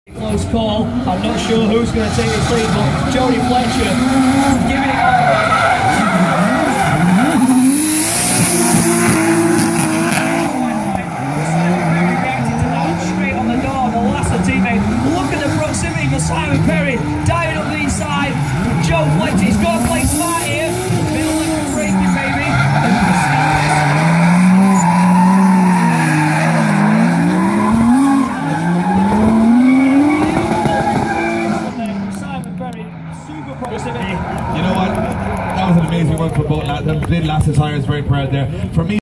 Close call. I'm not sure who's going to take this lead, but Jody Fletcher giving it all. Straight on the door, the last teammate. Look at the proximity for Simon Perry diving up the inside. Joe Fletcher's got to play smart here. Middle left breaking, baby. You know what? That was an amazing run for both lads. Them big lasted tires, very proud there. For me.